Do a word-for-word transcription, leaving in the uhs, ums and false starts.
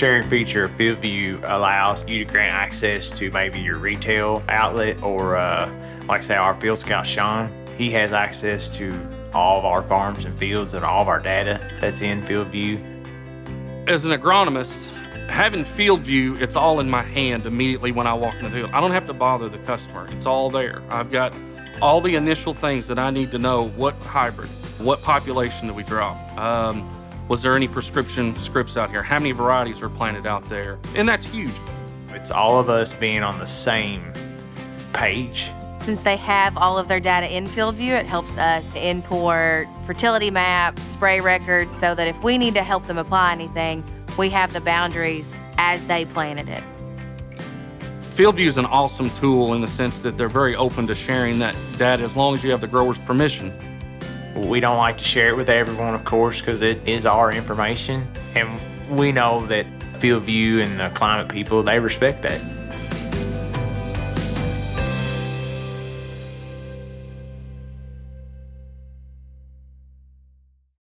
sharing feature of FieldView allows you to grant access to maybe your retail outlet or uh, like say our Field Scout Sean. He has access to all of our farms and fields and all of our data that's in FieldView. As an agronomist, having FieldView, it's all in my hand immediately when I walk into the field. I don't have to bother the customer. It's all there. I've got all the initial things that I need to know. What hybrid, what population do we drop? Um, was there any prescription scripts out here? How many varieties are planted out there? And that's huge. It's all of us being on the same page. Since they have all of their data in FieldView, it helps us import fertility maps, spray records, so that if we need to help them apply anything, we have the boundaries as they planted it. FieldView is an awesome tool in the sense that they're very open to sharing that data as long as you have the grower's permission. We don't like to share it with everyone, of course, because it is our information. And we know that FieldView and the climate people, they respect that.